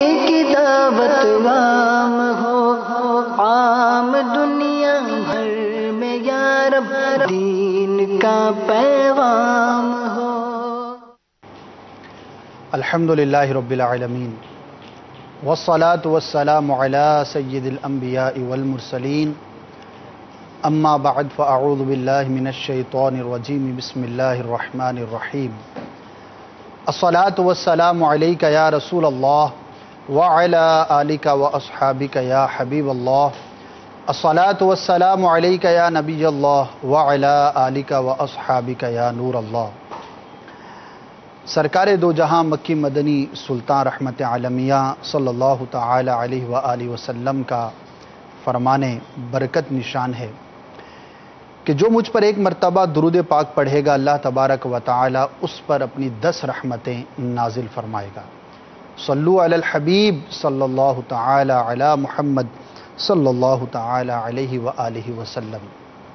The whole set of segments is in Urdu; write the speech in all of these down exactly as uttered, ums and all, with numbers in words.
کی دعوت عام ہو، عام دنیا بھر میں یا رب دین کا پیغام ہو۔ الحمدللہ رب العالمین والصلاة والسلام علی سید الانبیاء والمرسلین، اما بعد فاعوذ باللہ من الشیطان الرجیم، بسم اللہ الرحمن الرحیم۔ الصلاة والسلام علیک یا رسول اللہ وعلی آلک واصحابک یا حبیب اللہ۔ الصلاة والسلام علیک یا نبی اللہ وعلی آلک واصحابک یا نور اللہ۔ سرکار دو جہاں مکی مدنی سلطان رحمت عالمیہ صلی اللہ تعالی علیہ وآلہ وسلم کا فرمان برکت نشان ہے کہ جو مجھ پر ایک مرتبہ درود پاک پڑھے گا، اللہ تبارک و تعالی اس پر اپنی دس رحمتیں نازل فرمائے گا۔ صلو علی الحبیب صلی اللہ تعالی علی محمد صلی اللہ تعالی علیہ وآلہ وسلم۔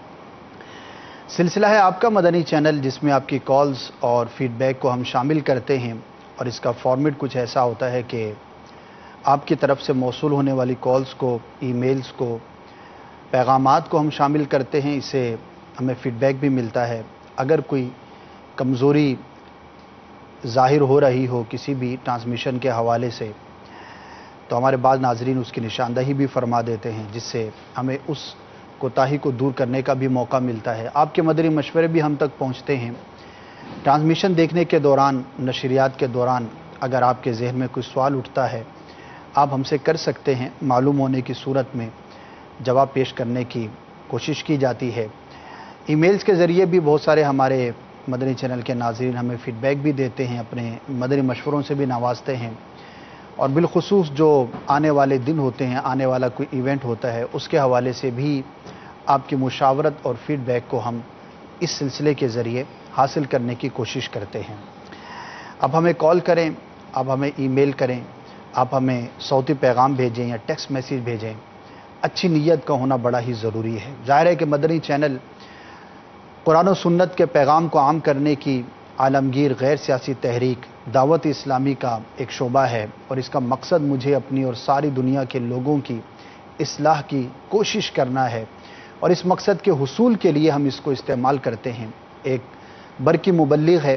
سلسلہ ہے آپ کا مدنی چینل، جس میں آپ کی کالز اور فیڈ بیک کو ہم شامل کرتے ہیں، اور اس کا فارمیٹ کچھ ایسا ہوتا ہے کہ آپ کی طرف سے موصول ہونے والی کالز کو، ای میلز کو، پیغامات کو ہم شامل کرتے ہیں، اسے ہمیں فیڈ بیک بھی ملتا ہے۔ اگر کوئی کمزوری ظاہر ہو رہی ہو کسی بھی ٹرانسمیشن کے حوالے سے، تو ہمارے بعض ناظرین اس کی نشاندہی بھی فرما دیتے ہیں، جس سے ہمیں اس کوتاہی کو دور کرنے کا بھی موقع ملتا ہے۔ آپ کے مدنی مشورے بھی ہم تک پہنچتے ہیں۔ ٹرانسمیشن دیکھنے کے دوران، نشریات کے دوران اگر آپ کے ذہن میں کوئی سوال اٹھتا ہے، آپ ہم سے کر سکتے ہیں۔ معلوم ہونے کی صورت میں جواب پیش کرنے کی کوشش کی جاتی ہے۔ ای میلز کے ذریعے بھی بہت سارے ہمارے مدنی چینل کے ناظرین ہمیں فیڈ بیک بھی دیتے ہیں، اپنے مدنی مشوروں سے بھی نوازتے ہیں، اور بالخصوص جو آنے والے دن ہوتے ہیں، آنے والا کوئی ایونٹ ہوتا ہے، اس کے حوالے سے بھی آپ کی مشاورت اور فیڈ بیک کو ہم اس سلسلے کے ذریعے حاصل کرنے کی کوشش کرتے ہیں۔ اب ہمیں کال کریں، اب ہمیں ای میل کریں، آپ ہمیں صوتی پیغام بھیجیں یا ٹیکسٹ میسیج بھیجیں۔ اچھی نیت کا ہونا بڑا ہی ضروری ہے۔ ظاہر ہے کہ مدنی چینل قرآن و سنت کے پیغام کو عام کرنے کی عالمگیر غیر سیاسی تحریک دعوت اسلامی کا ایک شعبہ ہے، اور اس کا مقصد مجھے اپنی اور ساری دنیا کے لوگوں کی اصلاح کی کوشش کرنا ہے، اور اس مقصد کے حصول کے لیے ہم اس کو استعمال کرتے ہیں۔ ایک برقی مبلغ ہے،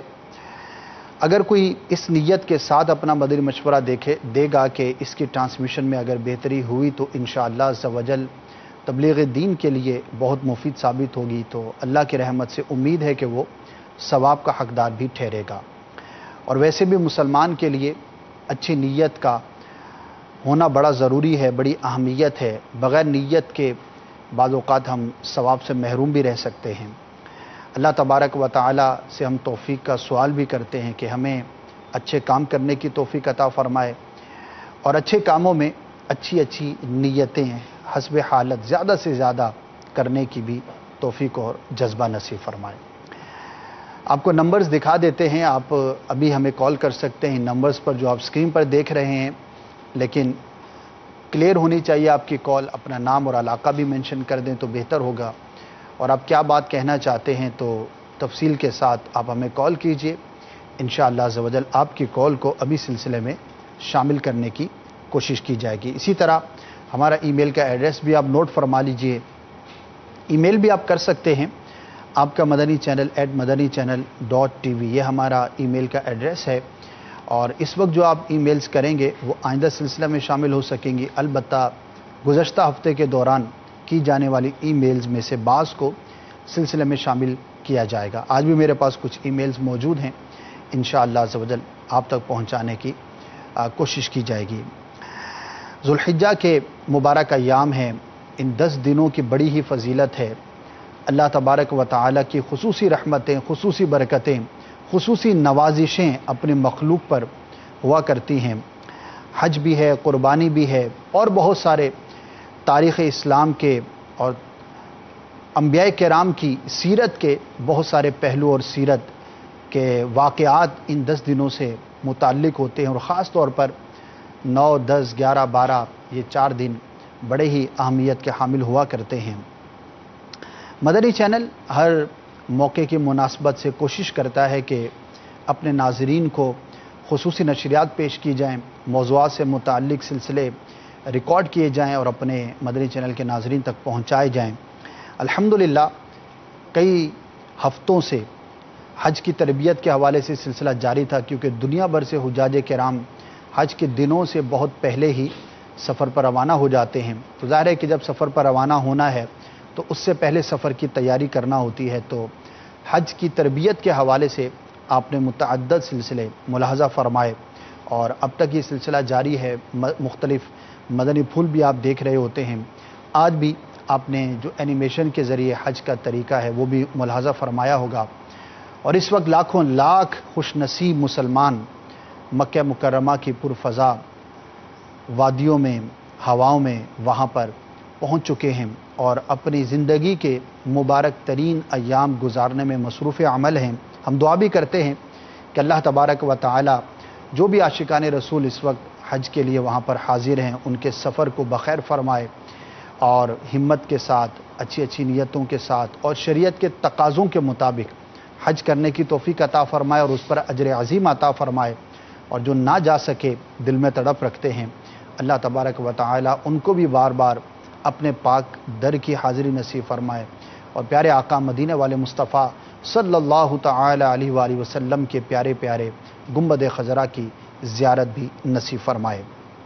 اگر کوئی اس نیت کے ساتھ اپنا مدنی مشورہ دیکھے دے گا کہ اس کی ٹرانسمیشن میں اگر بہتری ہوئی تو انشاءاللہ عز و جل تبلیغ دین کے لیے بہت مفید ثابت ہوگی، تو اللہ کی رحمت سے امید ہے کہ وہ ثواب کا حقدار بھی ٹھہرے گا۔ اور ویسے بھی مسلمان کے لیے اچھی نیت کا ہونا بڑا ضروری ہے، بڑی اہمیت ہے۔ بغیر نیت کے بعض اوقات ہم ثواب سے محروم بھی رہ سکتے ہیں۔ اللہ تبارک و تعالی سے ہم توفیق کا سوال بھی کرتے ہیں کہ ہمیں اچھے کام کرنے کی توفیق عطا فرمائے، اور اچھے کاموں میں اچھی اچھی نیتیں حسب حالت زیادہ سے زیادہ کرنے کی بھی توفیق اور جذبہ نصیب فرمائے۔ آپ کو نمبرز دکھا دیتے ہیں، آپ ابھی ہمیں کال کر سکتے ہیں نمبرز پر جو آپ اسکرین پر دیکھ رہے ہیں، لیکن کلیئر ہونی چاہیے آپ کی کال۔ اپنا نام اور علاقہ بھی مینشن کر دیں تو بہتر ہوگا، اور آپ کیا بات کہنا چاہتے ہیں تو تفصیل کے ساتھ آپ ہمیں کال کیجئے۔ انشاءاللہ عز و جل آپ کی کال کو ابھی سلسلے میں شامل کرنے کی کوشش کی جائے گی۔ اسی طرح ہمارا ای میل کا ایڈریس بھی آپ نوٹ فرما لیجئے۔ ای میل بھی آپ کر سکتے ہیں، آپ کا Madani channel at Madani channel dot T V, یہ ہمارا ای میل کا ایڈریس ہے، اور اس وقت جو آپ ای میلز کریں گے وہ آئندہ سلسلہ میں شامل ہو سکیں گی۔ البتہ گزشتہ ہفتے کے دوران کی جانے والی ای میلز میں سے بعض کو سلسلے میں شامل کیا جائے گا۔ آج بھی میرے پاس کچھ ای میلز موجود ہیں، انشاءاللہ عز و جل آپ تک پہنچانے کی کوشش کی جائے گی۔ ذوالحجہ کے مبارک ایام ہیں، ان دس دنوں کی بڑی ہی فضیلت ہے۔ اللہ تبارک و تعالی کی خصوصی رحمتیں، خصوصی برکتیں، خصوصی نوازشیں اپنی مخلوق پر ہوا کرتی ہیں۔ حج بھی ہے، قربانی بھی ہے، اور بہت سارے تاریخ اسلام کے اور انبیاء کرام کی سیرت کے بہت سارے پہلو اور سیرت کے واقعات ان دس دنوں سے متعلق ہوتے ہیں، اور خاص طور پر نو، دس، گیارہ، بارہ یہ چار دن بڑے ہی اہمیت کے حامل ہوا کرتے ہیں۔ مدنی چینل ہر موقع کی مناسبت سے کوشش کرتا ہے کہ اپنے ناظرین کو خصوصی نشریات پیش کی جائیں، موضوعات سے متعلق سلسلے ریکارڈ کیے جائیں اور اپنے مدنی چینل کے ناظرین تک پہنچائے جائیں۔ الحمدللہ کئی ہفتوں سے حج کی تربیت کے حوالے سے سلسلہ جاری تھا، کیونکہ دنیا بھر سے حجاج کرام حج کے دنوں سے بہت پہلے ہی سفر پر روانہ ہو جاتے ہیں۔ تو ظاہر ہے کہ جب سفر پر روانہ ہونا ہے تو اس سے پہلے سفر کی تیاری کرنا ہوتی ہے، تو حج کی تربیت کے حوالے سے آپ نے متعدد سلسلے ملاحظہ فرمائے اور اب تک یہ سلسلہ جاری ہے۔ مختلف مدنی پھول بھی آپ دیکھ رہے ہوتے ہیں، آج بھی آپ نے جو اینیمیشن کے ذریعے حج کا طریقہ ہے وہ بھی ملاحظہ فرمایا ہوگا۔ اور اس وقت لاکھوں لاکھ خوش نصیب مسلمان مکہ مکرمہ کی پرفضا وادیوں میں، ہواؤں میں وہاں پر پہنچ چکے ہیں اور اپنی زندگی کے مبارک ترین ایام گزارنے میں مصروف عمل ہیں۔ ہم دعا بھی کرتے ہیں کہ اللہ تبارک و تعالی جو بھی عاشقان رسول اس وقت حج کے لیے وہاں پر حاضر ہیں ان کے سفر کو بخیر فرمائے اور ہمت کے ساتھ، اچھی اچھی نیتوں کے ساتھ اور شریعت کے تقاضوں کے مطابق حج کرنے کی توفیق عطا فرمائے اور اس پر اجر عظیم عطا فرمائے، اور جو نہ جا سکے دل میں تڑپ رکھتے ہیں اللہ تبارک و تعالی ان کو بھی بار بار اپنے پاک در کی حاضری نصیب فرمائے اور پیارے آقا مدینے والے مصطفیٰ صلی اللہ تعالی علیہ وآلہ وسلم کے پیارے پیارے گنبد خضرا کی زیارت بھی نصیب فرمائے۔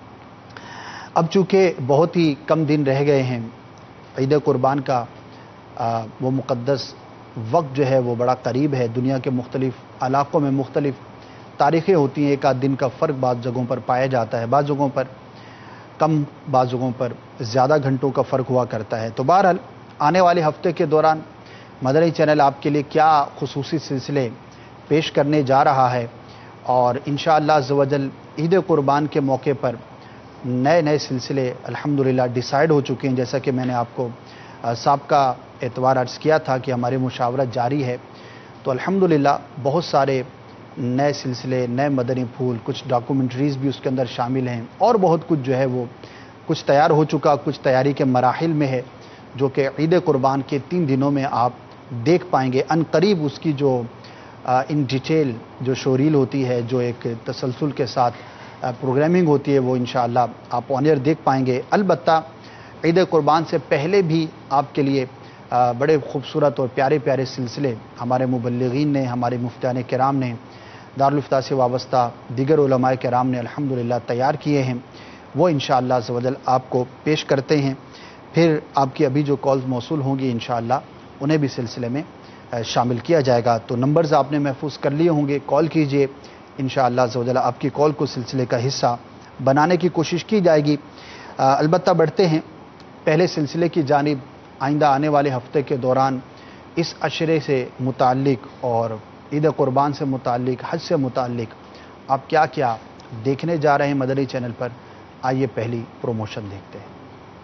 اب چونکہ بہت ہی کم دن رہ گئے ہیں، عید قربان کا وہ مقدس وقت جو ہے وہ بڑا قریب ہے۔ دنیا کے مختلف علاقوں میں مختلف تاریخیں ہوتی ہیں، ایک آدھ دن کا فرق بعض جگہوں پر پایا جاتا ہے، بعض جگہوں پر کم، بعض جگہوں پر زیادہ گھنٹوں کا فرق ہوا کرتا ہے۔ تو بہرحال آنے والے ہفتے کے دوران مدنی چینل آپ کے لیے کیا خصوصی سلسلے پیش کرنے جا رہا ہے، اور انشاءاللہ عز و جل عید قربان کے موقع پر نئے نئے سلسلے الحمدللہ ڈیسائیڈ ہو چکے ہیں۔ جیسا کہ میں نے آپ کو سابقہ اتوار عرض کیا تھا کہ ہماری مشاورت جاری ہے، تو الحمدللہ بہت سارے نئے سلسلے، نئے مدنی پھول، کچھ ڈاکومنٹریز بھی اس کے اندر شامل ہیں اور بہت کچھ جو ہے وہ کچھ تیار ہو چکا، کچھ تیاری کے مراحل میں ہے، جو کہ عید قربان کے تین دنوں میں آپ دیکھ پائیں گے۔ ان قریب اس کی جو ان ڈیٹیل جو شوریل ہوتی ہے، جو ایک تسلسل کے ساتھ پروگرامنگ ہوتی ہے، وہ انشاءاللہ آپ آن ایئر دیکھ پائیں گے۔ البتہ عید قربان سے پہلے بھی آپ کے لیے بڑے خوبصورت اور پیارے پیارے سلسلے ہمارے مبلغین نے، ہمارے مفتیان کرام نے، دارالفتہ سے وابستہ دیگر علماء کرام نے الحمدللہ تیار کیے ہیں، وہ انشاءاللہ عز و جل آپ کو پیش کرتے ہیں۔ پھر آپ کی ابھی جو کالز موصول ہوں گی انشاءاللہ انہیں بھی سلسلے میں شامل کیا جائے گا۔ تو نمبرز آپ نے محفوظ کر لیے ہوں گے، کال کیجئے، انشاءاللہ عز و جل آپ کی کال کو سلسلے کا حصہ بنانے کی کوشش کی جائے گی۔ البتہ بڑھتے ہیں پہلے سلسلے کی جانب۔ آئندہ آنے والے ہفتے کے دوران اس عشرے سے متعلق اور عید قربان سے متعلق، حج سے متعلق آپ کیا کیا دیکھنے جا رہے ہیں مدنی چینل پر، آئیے پہلی پروموشن دیکھتے ہیں۔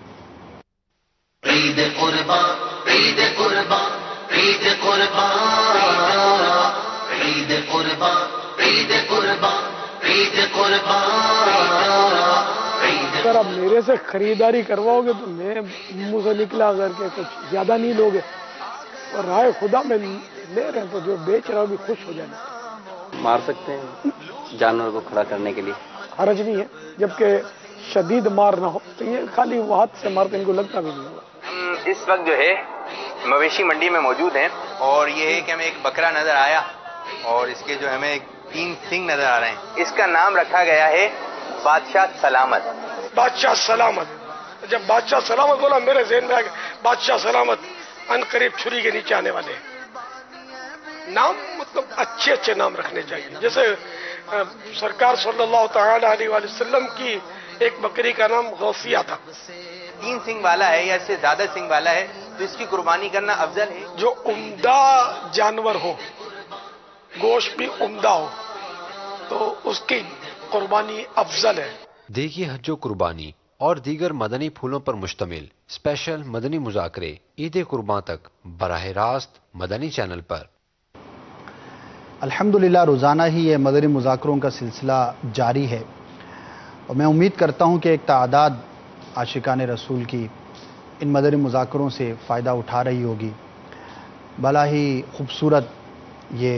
عید قربان، عید قربان، عید قربان، عید قربان، عید قربان، عید قربان۔ اگر آپ میرے سے خریداری کرواؤ گے تو میں منہ سے نکلا اگر کہ کچھ زیادہ نہیں لوگے، اور رائے خدا میں لے رہے ہیں تو جو بیچ رہا ہوں بھی خوش ہو جانا۔ مار سکتے ہیں جانور کو کھڑا کرنے کے لیے، حرج نہیں ہے، جبکہ شدید مار نہ ہو تو یہ خالی وہ ہاتھ سے مارتے ان کو لگتا بھی نہیں ہوگا۔ ہم اس وقت جو ہے مویشی منڈی میں موجود ہیں، اور یہ ہے کہ ہمیں ایک بکرا نظر آیا اور اس کے جو ہمیں تین سنگ نظر آ رہے ہیں۔ اس کا نام رکھا گیا ہے بادشاہ سلامت۔ بادشاہ سلامت، جب بادشاہ سلامت بولا میرے ذہن میں آ گیا بادشاہ سلامت ان قریب چھری کے نیچے آنے والے ہیں۔ نام مطلب اچھے اچھے نام رکھنے چاہیے، جیسے سرکار صلی اللہ تعالی علیہ وآلہ وسلم کی ایک بکری کا نام غوثیہ تھا۔ تین سنگ والا ہے یا اس سے زیادہ سنگ والا ہے تو اس کی قربانی کرنا افضل ہے۔ جو عمدہ جانور ہو، گوشت بھی عمدہ ہو، تو اس کی قربانی افضل ہے۔ دیکھیے حج و قربانی اور دیگر مدنی پھولوں پر مشتمل اسپیشل مدنی مذاکرے عید قربان تک براہ راست مدنی چینل پر۔ الحمدللہ روزانہ ہی یہ مدنی مذاکروں کا سلسلہ جاری ہے، اور میں امید کرتا ہوں کہ ایک تعداد عاشقان رسول کی ان مدنی مذاکروں سے فائدہ اٹھا رہی ہوگی۔ بھلا ہی خوبصورت یہ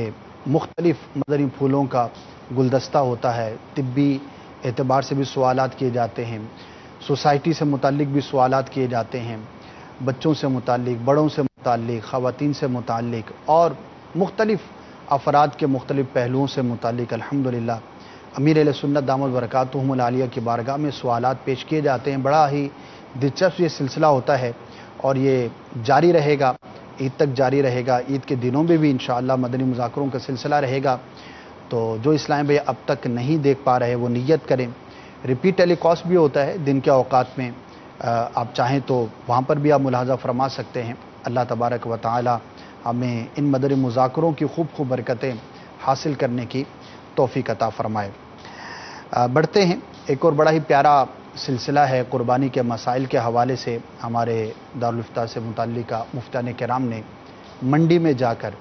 مختلف مدنی پھولوں کا گلدستہ ہوتا ہے، طبی اعتبار سے بھی سوالات کیے جاتے ہیں، سوسائٹی سے متعلق بھی سوالات کیے جاتے ہیں، بچوں سے متعلق، بڑوں سے متعلق، خواتین سے متعلق اور مختلف افراد کے مختلف پہلوؤں سے متعلق الحمدللہ امیر اہل سنت دامت برکاتہم العالیہ کی بارگاہ میں سوالات پیش کیے جاتے ہیں۔ بڑا ہی دلچسپ یہ سلسلہ ہوتا ہے اور یہ جاری رہے گا، عید تک جاری رہے گا، عید کے دنوں میں بھی انشاءاللہ مدنی مذاکروں کا سلسلہ رہے گا۔ تو جو اسلام بھائی اب تک نہیں دیکھ پا رہے وہ نیت کریں۔ ریپیٹ ٹیلی کاسٹ بھی ہوتا ہے دن کے اوقات میں، آپ چاہیں تو وہاں پر بھی آپ ملاحظہ فرما سکتے ہیں۔ اللہ تبارک و تعالی ہمیں ان مدنی مذاکروں کی خوب خوب برکتیں حاصل کرنے کی توفیق عطا فرمائے۔ بڑھتے ہیں، ایک اور بڑا ہی پیارا سلسلہ ہے قربانی کے مسائل کے حوالے سے۔ ہمارے دارالفتہ سے متعلقہ مفتیان کرام نے منڈی میں جا کر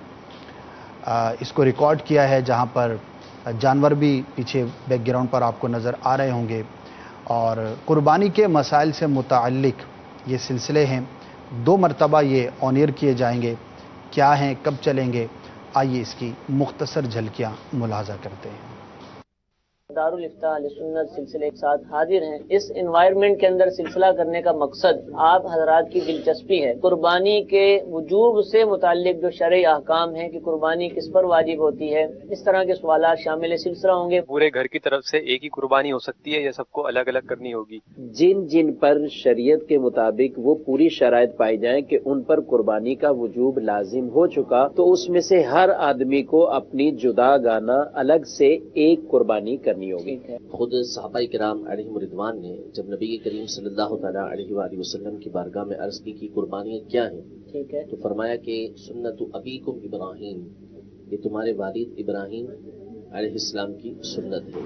اس کو ریکارڈ کیا ہے، جہاں پر جانور بھی پیچھے بیک گراؤنڈ پر آپ کو نظر آ رہے ہوں گے، اور قربانی کے مسائل سے متعلق یہ سلسلے ہیں، دو مرتبہ یہ آن ایئر کیے جائیں گے۔ کیا ہیں، کب چلیں گے، آئیے اس کی مختصر جھلکیاں ملاحظہ کرتے ہیں۔ دارالفتہ اہل سنت سلسلے کے ساتھ حاضر ہیں۔ اس انوائرمنٹ کے اندر سلسلہ کرنے کا مقصد آپ حضرات کی دلچسپی ہے، قربانی کے وجوب سے متعلق جو شرعی احکام ہیں کہ قربانی کس پر واجب ہوتی ہے، اس طرح کے سوالات شامل سلسلہ ہوں گے۔ پورے گھر کی طرف سے ایک ہی قربانی ہو سکتی ہے یا سب کو الگ الگ کرنی ہوگی؟ جن جن پر شریعت کے مطابق وہ پوری شرائط پائی جائیں کہ ان پر قربانی کا وجوب لازم ہو چکا، تو اس میں سے ہر آدمی کو اپنی جدا گانا الگ سے ایک قربانی کرنی ہوگی۔ خود صحابہ کرام علیہم رضوان نے جب نبی کریم صلی اللہ تعالیٰ علیہ وآلہ وسلم کی بارگاہ میں عرض کی کہ قربانیاں کیا ہیں، ٹھیک ہے، تو فرمایا کہ سنت ابیکم ابراہیم، یہ تمہارے والد ابراہیم علیہ السلام کی سنت ہے۔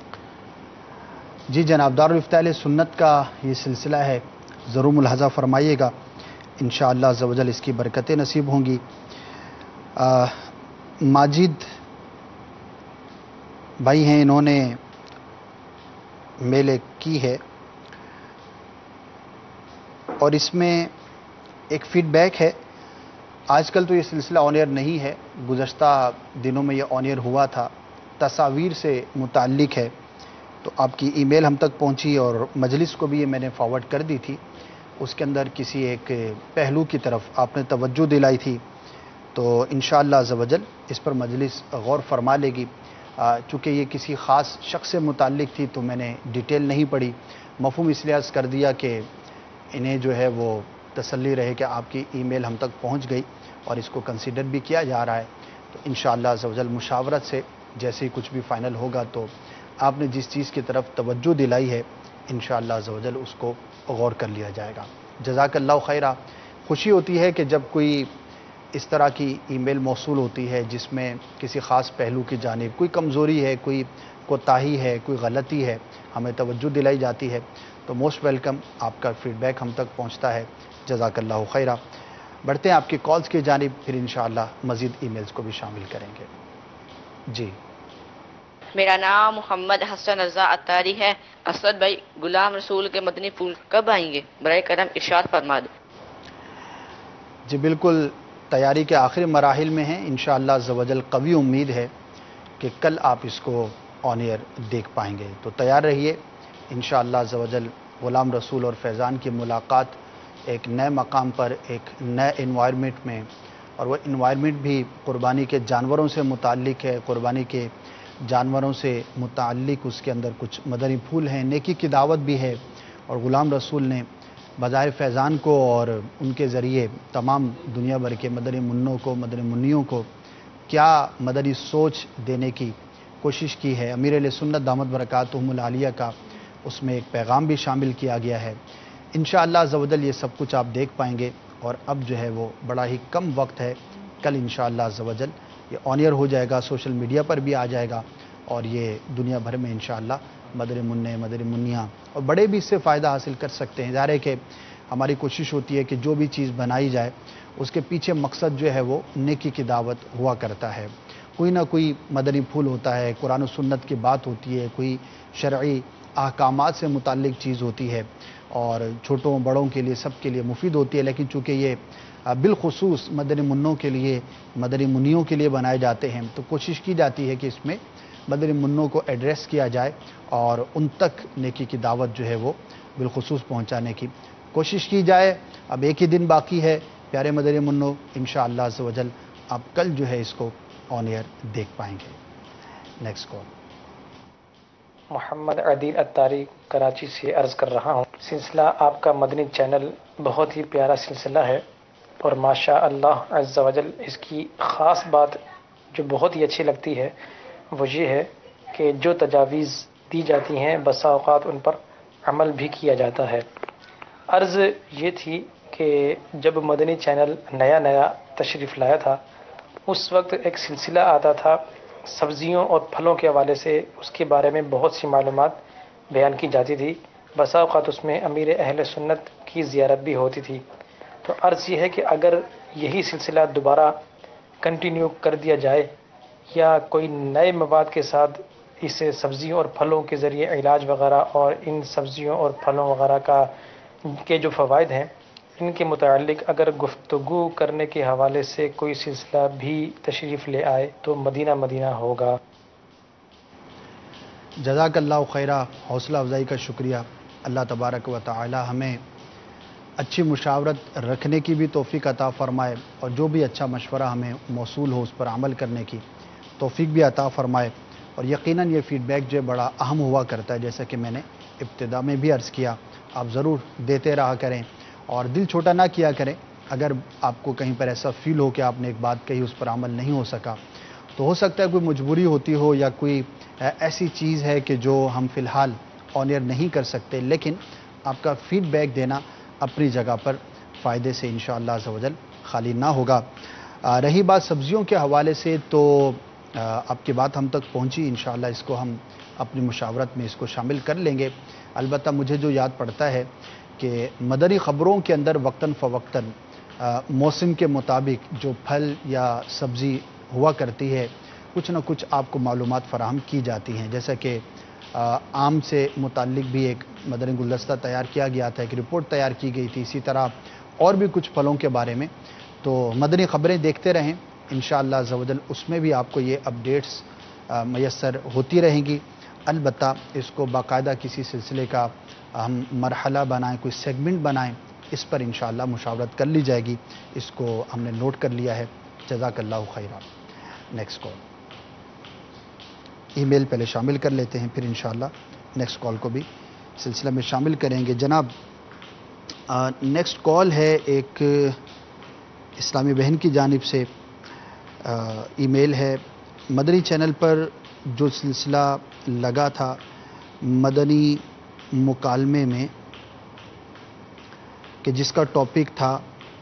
جی جناب، دارالفتہ اہل سنت کا یہ سلسلہ ہے، ضرور ملاحظہ فرمائیے گا، انشاءاللہ عز و جل اس کی برکتیں نصیب ہوں گی۔ ماجد بھائی ہیں، انہوں نے میل کی ہے اور اس میں ایک فیڈ بیک ہے۔ آج کل تو یہ سلسلہ آن ایئر نہیں ہے، گزشتہ دنوں میں یہ آن ایئر ہوا تھا، تصاویر سے متعلق ہے، تو آپ کی ای میل ہم تک پہنچی اور مجلس کو بھی یہ میں نے فارورڈ کر دی تھی۔ اس کے اندر کسی ایک پہلو کی طرف آپ نے توجہ دلائی تھی، تو انشاءاللہ عز و جل اس پر مجلس غور فرما لے گی۔ چونکہ یہ کسی خاص شخص سے متعلق تھی تو میں نے ڈیٹیل نہیں پڑھی، مفہوم اس لیے عرض کر دیا کہ انہیں جو ہے وہ تسلی رہے کہ آپ کی ای میل ہم تک پہنچ گئی اور اس کو کنسیڈر بھی کیا جا رہا ہے۔ تو انشاءاللہ عز و جل مشاورت سے جیسے ہی کچھ بھی فائنل ہوگا تو آپ نے جس چیز کی طرف توجہ دلائی ہے انشاءاللہ عز و جل اس کو غور کر لیا جائے گا۔ جزاک اللہ خیرہ۔ خوشی ہوتی ہے کہ جب کوئی اس طرح کی ای میل موصول ہوتی ہے جس میں کسی خاص پہلو کی جانب کوئی کمزوری ہے، کوئی کوتاہی ہے، کوئی غلطی ہے، ہمیں توجہ دلائی جاتی ہے، تو موسٹ ویلکم، آپ کا فیڈ بیک ہم تک پہنچتا ہے۔ جزاک اللہ خیرہ۔ بڑھتے ہیں آپ کی کالز کی جانب، پھر انشاءاللہ مزید ای میلز کو بھی شامل کریں گے۔ جی، میرا نام محمد حسن رضا اتاری ہے۔ اسد بھائی، غلام رسول کے مدنی پھول کب آئیں گے؟ برائے کرم ارشاد فرما دیں۔ جی بالکل، تیاری کے آخری مراحل میں ہیں، انشاءاللہ عز و جل قوی امید ہے کہ کل آپ اس کو آن ایئر دیکھ پائیں گے، تو تیار رہیے۔ انشاءاللہ عز و جل غلام رسول اور فیضان کی ملاقات ایک نئے مقام پر، ایک نئے انوائرمنٹ میں، اور وہ انوائرمنٹ بھی قربانی کے جانوروں سے متعلق ہے، قربانی کے جانوروں سے متعلق اس کے اندر کچھ مدنی پھول ہیں، نیکی کی دعوت بھی ہے، اور غلام رسول نے بظاہر فیضان کو اور ان کے ذریعے تمام دنیا بھر کے مدنی منوں کو، مدنی منیوں کو کیا مدنی سوچ دینے کی کوشش کی ہے، امیر اہل سنت دامت برکاتہم العالیہ کا اس میں ایک پیغام بھی شامل کیا گیا ہے۔ انشاءاللہ عز و جل یہ سب کچھ آپ دیکھ پائیں گے، اور اب جو ہے وہ بڑا ہی کم وقت ہے، کل انشاءاللہ عز و جل یہ آن ایئر ہو جائے گا، سوشل میڈیا پر بھی آ جائے گا، اور یہ دنیا بھر میں انشاءاللہ مدنی منع، مدنی منیاں اور بڑے بھی اس سے فائدہ حاصل کر سکتے ہیں۔ ظاہر ہے کہ ہماری کوشش ہوتی ہے کہ جو بھی چیز بنائی جائے اس کے پیچھے مقصد جو ہے وہ نیکی کی دعوت ہوا کرتا ہے، کوئی نہ کوئی مدنی پھول ہوتا ہے، قرآن و سنت کی بات ہوتی ہے، کوئی شرعی احکامات سے متعلق چیز ہوتی ہے، اور چھوٹوں بڑوں کے لیے سب کے لیے مفید ہوتی ہے، لیکن چونکہ یہ بالخصوص مدنی منوں کے لیے مدنی منیوں کے لیے بنائے جاتے ہیں تو کوشش کی جاتی ہے کہ اس میں مدنی منوں کو ایڈریس کیا جائے اور ان تک نیکی کی دعوت جو ہے وہ بالخصوص پہنچانے کی کوشش کی جائے۔ اب ایک ہی دن باقی ہے پیارے مدنی منوں، انشاءاللہ عز و جل آپ کل جو ہے اس کو آن ایئر دیکھ پائیں گے۔ نیکسٹ کال۔ محمد عدیل اتاری کراچی سے عرض کر رہا ہوں، سلسلہ آپ کا مدنی چینل بہت ہی پیارا سلسلہ ہے اور ماشاء اللہ عز و جل اس کی خاص بات جو بہت ہی اچھی لگتی ہے وہ یہ ہے کہ جو تجاویز دی جاتی ہیں بسا اوقات ان پر عمل بھی کیا جاتا ہے۔ عرض یہ تھی کہ جب مدنی چینل نیا نیا تشریف لایا تھا اس وقت ایک سلسلہ آتا تھا سبزیوں اور پھلوں کے حوالے سے، اس کے بارے میں بہت سی معلومات بیان کی جاتی تھی، بسا اوقات اس میں امیر اہل سنت کی زیارت بھی ہوتی تھی۔ تو عرض یہ ہے کہ اگر یہی سلسلہ دوبارہ کنٹینیو کر دیا جائے یا کوئی نئے مواد کے ساتھ اس سبزیوں اور پھلوں کے ذریعے علاج وغیرہ اور ان سبزیوں اور پھلوں وغیرہ کا کے جو فوائد ہیں ان کے متعلق اگر گفتگو کرنے کے حوالے سے کوئی سلسلہ بھی تشریف لے آئے تو مدینہ مدینہ ہوگا۔ جزاک اللہ خیرہ، حوصلہ افزائی کا شکریہ۔ اللہ تبارک و تعالی ہمیں اچھی مشاورت رکھنے کی بھی توفیق عطا فرمائے اور جو بھی اچھا مشورہ ہمیں موصول ہو اس پر عمل کرنے کی توفیق بھی عطا فرمائے۔ اور یقیناً یہ فیڈ بیک جو بڑا اہم ہوا کرتا ہے، جیسا کہ میں نے ابتدا میں بھی عرض کیا، آپ ضرور دیتے رہا کریں اور دل چھوٹا نہ کیا کریں۔ اگر آپ کو کہیں پر ایسا فیل ہو کہ آپ نے ایک بات کہی اس پر عمل نہیں ہو سکا تو ہو سکتا ہے کوئی مجبوری ہوتی ہو یا کوئی ایسی چیز ہے کہ جو ہم فی الحال آن ایئر نہیں کر سکتے، لیکن آپ کا فیڈ بیک دینا اپنی جگہ پر فائدے سے انشاءاللہ عز و جل خالی نہ ہوگا۔ رہی بات سبزیوں کے حوالے سے تو آپ کی بات ہم تک پہنچی، انشاءاللہ اس کو ہم اپنی مشاورت میں اس کو شامل کر لیں گے۔ البتہ مجھے جو یاد پڑتا ہے کہ مدنی خبروں کے اندر وقتاً فوقتاً موسم کے مطابق جو پھل یا سبزی ہوا کرتی ہے کچھ نہ کچھ آپ کو معلومات فراہم کی جاتی ہیں، جیسا کہ آم سے متعلق بھی ایک مدنی گلدستہ تیار کیا گیا تھا، ایک رپورٹ تیار کی گئی تھی، اسی طرح اور بھی کچھ پھلوں کے بارے میں۔ تو مدنی خبریں دیکھتے رہیں، انشاءاللہ عز و جل اس میں بھی آپ کو یہ اپڈیٹس میسر ہوتی رہیں گی۔ البتہ اس کو باقاعدہ کسی سلسلے کا ہم مرحلہ بنائیں، کوئی سیگمنٹ بنائیں، اس پر انشاءاللہ مشاورت کر لی جائے گی، اس کو ہم نے نوٹ کر لیا ہے۔ جزاک اللہ خیرہ۔ نیکسٹ کال، ای میل پہلے شامل کر لیتے ہیں پھر انشاءاللہ نیکسٹ کال کو بھی سلسلہ میں شامل کریں گے۔ جناب نیکسٹ کال ہے ایک اسلامی بہن کی جانب سے، ای میل ہے، مدنی چینل پر جو سلسلہ لگا تھا مدنی مکالمے میں کہ جس کا ٹاپک تھا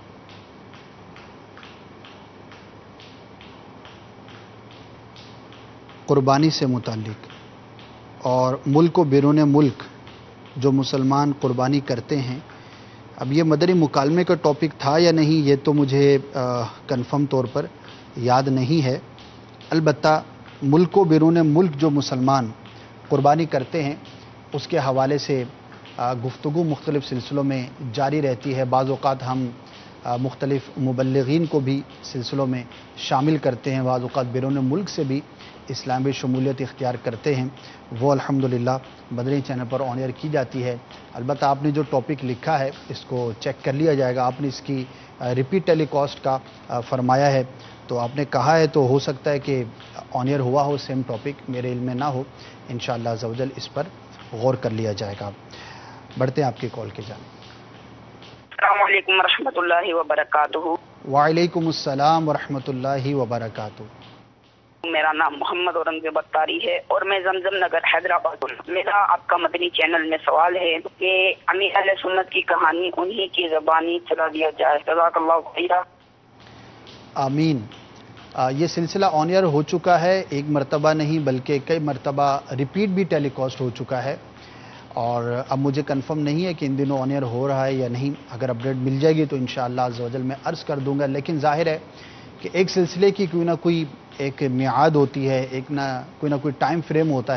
قربانی سے متعلق اور ملک و بیرون ملک جو مسلمان قربانی کرتے ہیں، اب یہ مدنی مکالمے کا ٹاپک تھا یا نہیں یہ تو مجھے کنفرم طور پر یاد نہیں ہے۔ البتہ ملک و بیرون ملک جو مسلمان قربانی کرتے ہیں اس کے حوالے سے گفتگو مختلف سلسلوں میں جاری رہتی ہے۔ بعض اوقات ہم مختلف مبلغین کو بھی سلسلوں میں شامل کرتے ہیں، بعض اوقات بیرون ملک سے بھی اسلامی شمولیت اختیار کرتے ہیں، وہ الحمدللہ مدنی چینل پر آن ایئر کی جاتی ہے۔ البتہ آپ نے جو ٹاپک لکھا ہے اس کو چیک کر لیا جائے گا، آپ نے اس کی ریپیٹ ٹیلی کاسٹ کا فرمایا ہے تو آپ نے کہا ہے تو ہو سکتا ہے کہ آن ایئر ہوا ہو سیم ٹاپک، میرے علم میں نہ ہو، انشاءاللہ عز و جل اس پر غور کر لیا جائے گا۔ بڑھتے ہیں آپ کی کال کے جانب۔ السلام علیکم ورحمۃ اللہ وبرکاتہ۔ وعلیکم السلام ورحمۃ اللہ وبرکاتہ۔ میرا نام محمد اورنگزیب اتاری ہے اور میں زمزم نگر حیدرآباد ہوں۔ میرا آپ کا مدنی چینل میں سوال ہے کہ امیر اہل سنت کی کہانی انہی کی زبانی چلا دیا جائے۔ جزاک اللہ خیرہ۔ آمین۔ یہ سلسلہ آن ایئر ہو چکا ہے، ایک مرتبہ نہیں بلکہ کئی مرتبہ ریپیٹ بھی ٹیلی کاسٹ ہو چکا ہے، اور اب مجھے کنفرم نہیں ہے کہ ان دنوں آن ایئر ہو رہا ہے یا نہیں۔ اگر اپڈیٹ مل جائے گی تو انشاءاللہ عز و جل میں عرض کر دوں گا، لیکن ظاہر ہے کہ ایک سلسلے کی کوئی نہ کوئی ایک میعاد ہوتی ہے، ایک نہ کوئی نہ کوئی ٹائم فریم ہوتا ہے،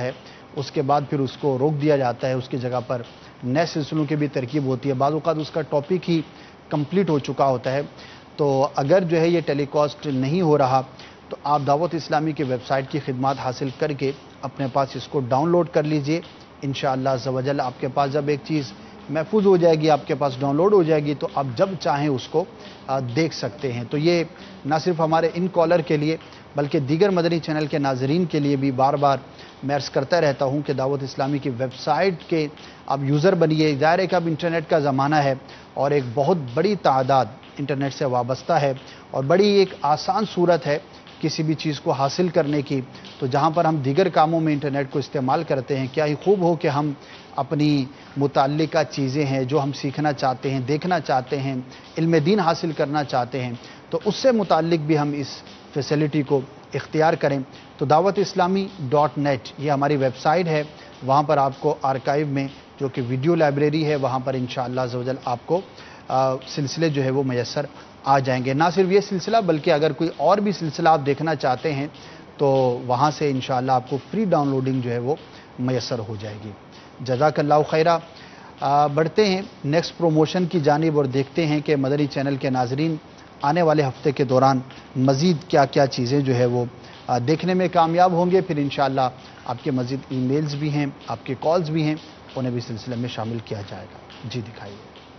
اس کے بعد پھر اس کو روک دیا جاتا ہے، اس کی جگہ پر نئے سلسلوں کی بھی ترکیب ہوتی ہے، بعض اوقات اس کا ٹاپک ہی کمپلیٹ ہو چکا ہوتا ہے۔ تو اگر جو ہے یہ ٹیلی کاسٹ نہیں ہو رہا تو آپ دعوت اسلامی کی ویب سائٹ کی خدمات حاصل کر کے اپنے پاس اس کو ڈاؤن لوڈ کر لیجئے۔ انشاءاللہ عز و جل آپ کے پاس جب ایک چیز محفوظ ہو جائے گی، آپ کے پاس ڈاؤن لوڈ ہو جائے گی، تو آپ جب چاہیں اس کو دیکھ سکتے ہیں۔ تو یہ نہ صرف ہمارے ان کالر کے لیے بلکہ دیگر مدنی چینل کے ناظرین کے لیے بھی بار بار میں عرض کرتا رہتا ہوں کہ دعوت اسلامی کی ویب سائٹ کے آپ یوزر بنیے۔ ظاہر ہے کہ اب انٹرنیٹ کا زمانہ ہے اور ایک بہت بڑی تعداد انٹرنیٹ سے وابستہ ہے اور بڑی ایک آسان صورت ہے کسی بھی چیز کو حاصل کرنے کی۔ تو جہاں پر ہم دیگر کاموں میں انٹرنیٹ کو استعمال کرتے ہیں، کیا ہی خوب ہو کہ ہم اپنی متعلقہ چیزیں ہیں جو ہم سیکھنا چاہتے ہیں، دیکھنا چاہتے ہیں، علم دین حاصل کرنا چاہتے ہیں، تو اس سے متعلق بھی ہم اس فیسلٹی کو اختیار کریں۔ تو دعوت اسلامی ڈاٹ نیٹ یہ ہماری ویب سائٹ ہے، وہاں پر آپ کو آرکائیو میں جو کہ ویڈیو لائبریری ہے، وہاں پر انشاءاللہ عز و جل آپ کو سلسلے جو ہے وہ میسر آ جائیں گے۔ نہ صرف یہ سلسلہ بلکہ اگر کوئی اور بھی سلسلہ آپ دیکھنا چاہتے ہیں تو وہاں سے انشاءاللہ آپ کو فری ڈاؤن لوڈنگ جو ہے وہ میسر ہو جائے گی۔ جزاک اللہ خیرہ۔ بڑھتے ہیں نیکسٹ پروموشن کی جانب اور دیکھتے ہیں کہ مدنی چینل کے ناظرین آنے والے ہفتے کے دوران مزید کیا کیا چیزیں جو ہے وہ دیکھنے میں کامیاب ہوں گے۔ پھر انشاءاللہ آپ کے مزید ای میلز بھی ہیں، آپ کے کالز بھی ہیں، انہیں بھی سلسلے میں شامل کیا جائے گا۔ جی دکھائیے۔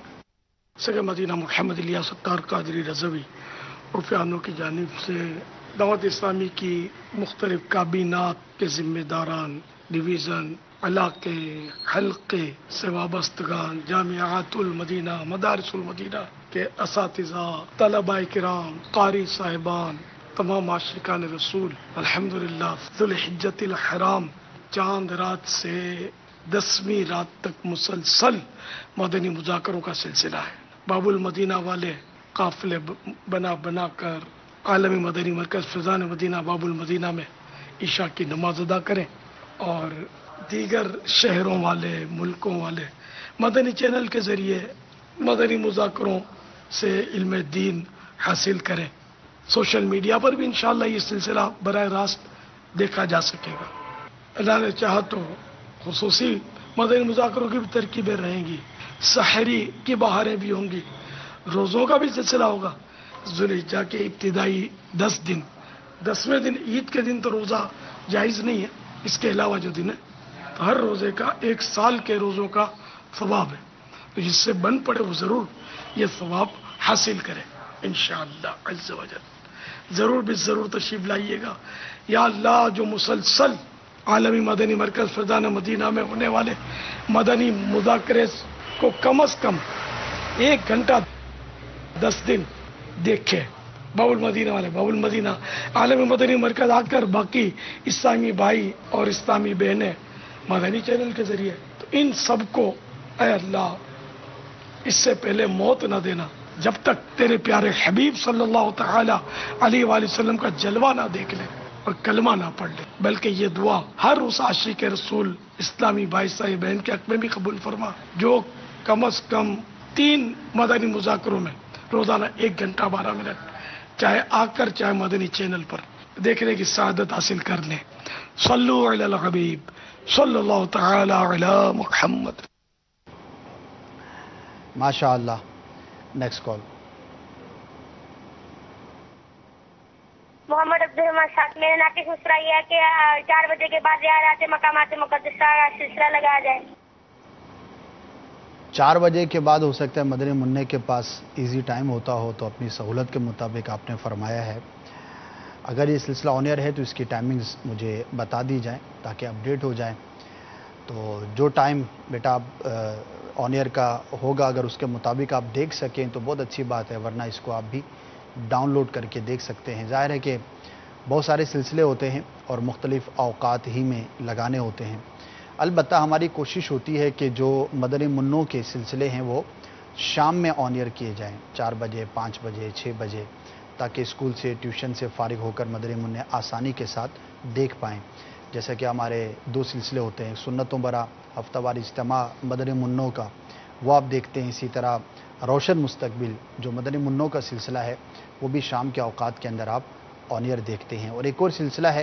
سگے مدینہ محمد الیاس ستار قادری رضوی عرفانوں کی جانب سے دعوت اسلامی کی مختلف کابینات کے ذمہ داران، ڈویژن، علاقے، حلقے سے وابستگان، جامعات المدینہ، مدارس المدینہ کے اساتذہ، طلباء کرام، قاری صاحبان، تمام عاشقان رسول، الحمدللہ ذوالحجۃ الحرام چاند رات سے دسویں رات تک مسلسل مدنی مذاکروں کا سلسلہ ہے۔ باب المدینہ والے قافلے بنا بنا کر عالمی مدنی مرکز فیضان مدینہ باب المدینہ میں عشاء کی نماز ادا کریں، اور دیگر شہروں والے، ملکوں والے مدنی چینل کے ذریعے مدنی مذاکروں سے علم دین حاصل کریں۔ سوشل میڈیا پر بھی انشاءاللہ یہ سلسلہ براہ راست دیکھا جا سکے گا۔ اللہ نے چاہا تو خصوصی مدنی مذاکروں کی بھی ترکیبیں رہیں گی، سحری کی بہاریں بھی ہوں گی، روزوں کا بھی سلسلہ ہوگا۔ ذوالحجہ کے ابتدائی دس دن، دسویں دن عید کے دن تو روزہ جائز نہیں ہے، اس کے علاوہ جو دن ہے تو ہر روزے کا ایک سال کے روزوں کا ثواب ہے، تو جس سے بن پڑے وہ ضرور یہ ثواب حاصل کرے انشاءاللہ عز و جل۔ ضرور بھی ضرور تشریف لائیے گا۔ یا اللہ، جو مسلسل عالمی مدنی مرکز فیضان مدینہ میں ہونے والے مدنی مذاکرے کو کم از کم ایک گھنٹہ دس دن دیکھے، باب المدینہ والے باب المدینہ عالمی مدنی مرکز آ کر باقی اسلامی بھائی اور اسلامی بہنیں مدنی چینل کے ذریعے، تو ان سب کو اے اللہ اس سے پہلے موت نہ دینا جب تک تیرے پیارے حبیب صلی اللہ تعالی علیہ وآلہ وسلم کا جلوہ نہ دیکھ لے اور کلمہ نہ پڑھ لے، بلکہ یہ دعا ہر اس عاشق رسول اسلامی بھائی صاحب بہن کے حق میں بھی قبول فرما جو کم از کم تین مدنی مذاکروں میں روزانہ ایک گھنٹہ بارہ منٹ چاہے آ کر چاہے مدنی چینل پر دیکھنے کی سعادت حاصل کر لیں۔ صلو علی الحبیب صلی اللہ تعالی علی محمد۔ ماشاء اللہ۔ Next call. محمد عبد الرحمان صاحب، میرے ناقص مسئلہ یہ ہے کہ چار بجے کے بعد زیارت مقامات مقدسہ کا سلسلہ لگایا جائے۔ چار بجے کے بعد ہو سکتا ہے مدنی منع کے پاس ایزی ٹائم ہوتا ہو تو اپنی سہولت کے مطابق آپ نے فرمایا ہے۔ اگر یہ سلسلہ آن ایئر ہے تو اس کی ٹائمنگز مجھے بتا دی جائیں تاکہ اپڈیٹ ہو جائیں۔ تو جو ٹائم بیٹا آپ آن ایئر کا ہوگا اگر اس کے مطابق آپ دیکھ سکیں تو بہت اچھی بات ہے، ورنہ اس کو آپ بھی ڈاؤن لوڈ کر کے دیکھ سکتے ہیں۔ ظاہر ہے کہ بہت سارے سلسلے ہوتے ہیں اور مختلف اوقات ہی میں لگانے ہوتے ہیں۔ البتہ ہماری کوشش ہوتی ہے کہ جو مدنی منوں کے سلسلے ہیں وہ شام میں آن ایئر کیے جائیں، چار بجے، پانچ بجے، چھ بجے، تاکہ اسکول سے ٹیوشن سے فارغ ہو کر مدنی منع آسانی کے ساتھ دیکھ پائیں۔ جیسا کہ ہمارے دو سلسلے ہوتے ہیں، سنتوں برا ہفتہ وار اجتماع مدنی منوں کا، وہ آپ دیکھتے ہیں۔ اسی طرح روشن مستقبل جو مدنی منوں کا سلسلہ ہے وہ بھی شام کے اوقات کے اندر آپ آن ایئر دیکھتے ہیں۔ اور ایک اور سلسلہ ہے